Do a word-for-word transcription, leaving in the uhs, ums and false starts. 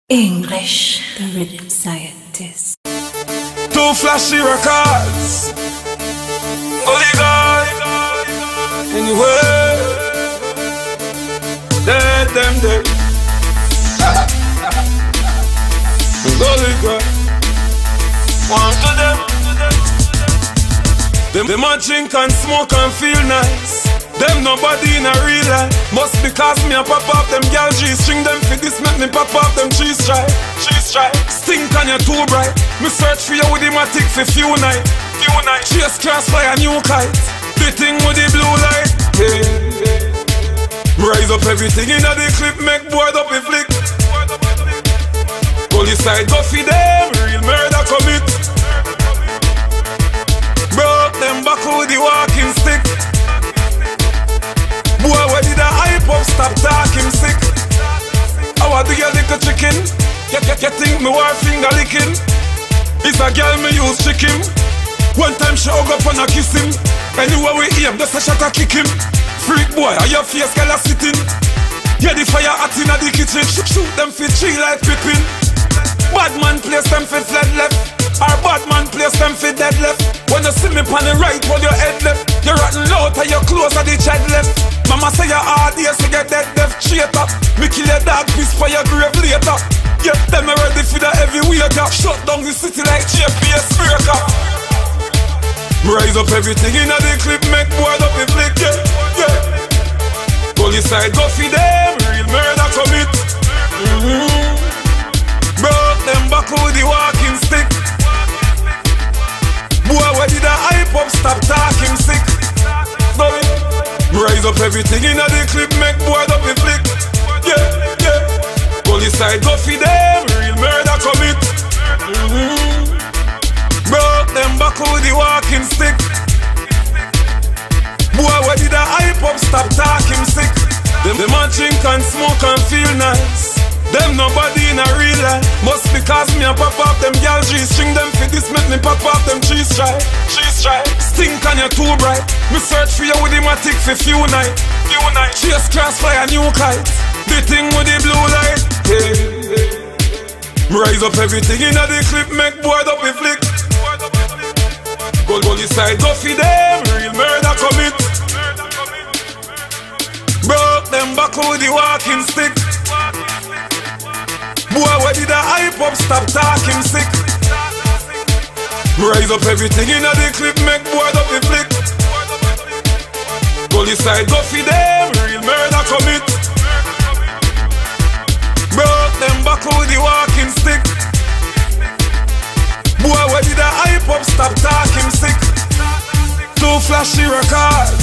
English, the rhythm scientist. Two flashy records. Holy God. Anyway, dead them dead. Holy God. One to them. Them, them a drink and smoke and feel nice. Them nobody in a real life. Must because me a pop up them gal G-string. Them for this make me pop up them cheese stripe. Cheese stripe. Stink on you too bright. Me search for you with the matic for few night. Few night. Chase cross fire new kite. The thing with the blue light. Hey, hey. Rise up everything in the clip. Make board up a flick. Police side go for them. Real murder commit. Broke them back with the walking stick. Boy, where did I hype up? Stop talking sick. How do you lick a chicken? You, you, you think me war finger licking? It's a girl me use chicken. One time she hug up and I kiss him. Anywhere we aim, just a shot a kick him. Freak boy, are your face girl a sitting? Yeah, the fire hot in the kitchen. Shoot them for tree like Pippin. Bad man place them for flat left. Our bad man place them for dead left. When you see me on the right, hold your head left. You're rotten loud and you're close at the chat left. Mama say you're hard, yes, you get dead deaf. Straight up, me kill your dog, piss for your grave later. Get them ready for the heavy waiter. Shut down the city like J P S breaker. Rise up everything in the clip, make board up a flick, yeah, yeah. Police side go for them, real murder commit. Mm-hmm. Broke them back with the walking stick. Boy, where did I hype up? Stop talking sick. Sorry. Rise up everything in the clip, make board up a flick. Yeah, yeah. Police side go for them, real murder commit. Mm-hmm. Broke them back with the walking stick. Boy, where did I hype up? Stop talking sick. Them, them a drink and smoke and feel nice. Them nobody in a real life. Must because me a pop up them gal G-string. Them for this make me pop up them cheese stripe. Cheese stripe. Stink on you too bright. Me search for you with the matic for few night. Few night. Chase cross fire new kite. The thing with the blue light. Hey, hey. Rise up everything in the clip. Make board up a flick. Go police side go for them. Real murder commit. Broke them back with the walking stick. Boy, where did I hype up? Stop talking sick. Rise up everything in the clip, make board up a flick. Police side go for them, real murder commit. Broke them back with the walking stick. Boy, where did I hype up? Stop talking sick. Two flashy records.